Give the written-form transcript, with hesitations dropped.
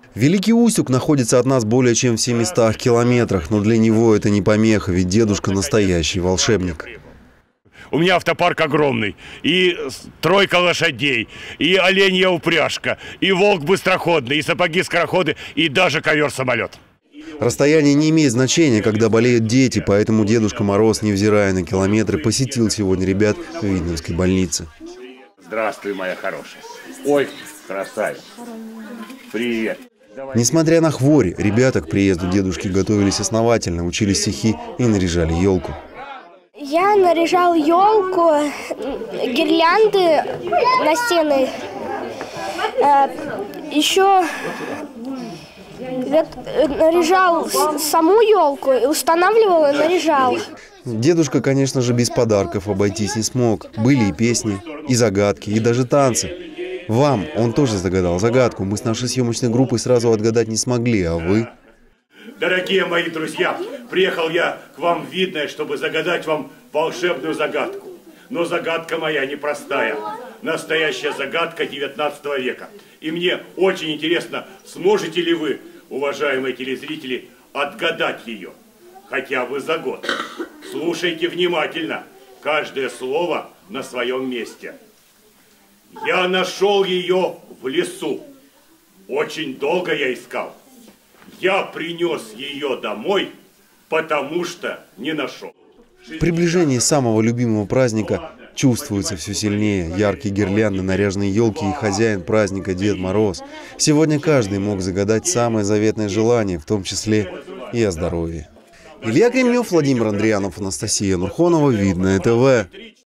Великий Устюг находится от нас более чем в 700 километрах, но для него это не помеха, ведь дедушка настоящий волшебник. У меня автопарк огромный, и тройка лошадей, и оленья упряжка, и волк быстроходный, и сапоги-скороходы, и даже ковер-самолет. Расстояние не имеет значения, когда болеют дети, поэтому Дедушка Мороз, невзирая на километры, посетил сегодня ребят в Видновской больнице. Здравствуй, моя хорошая. Ой, красавица. Привет. Несмотря на хворь, ребята к приезду дедушки готовились основательно, учили стихи и наряжали елку. Я наряжал елку, гирлянды на стены, еще наряжал саму елку, устанавливал и наряжал. Дедушка, конечно же, без подарков обойтись не смог. Были и песни, и загадки, и даже танцы. Вам он тоже загадал загадку. Мы с нашей съемочной группой сразу отгадать не смогли, а вы? Дорогие мои друзья, приехал я к вам в Видное, чтобы загадать вам волшебную загадку. Но загадка моя непростая. Настоящая загадка 19 века. И мне очень интересно, сможете ли вы, уважаемые телезрители, отгадать ее? Хотя бы за год. Слушайте внимательно. Каждое слово на своем месте. Я нашел ее в лесу. Очень долго я искал. Я принес ее домой, потому что не нашел. В приближении самого любимого праздника чувствуется все сильнее. Яркие гирлянды, наряженные елки и хозяин праздника Дед Мороз. Сегодня каждый мог загадать самое заветное желание, в том числе и о здоровье. Илья Кремнев, Владимир Андрианов, Анастасия Нурхонова, Видное ТВ.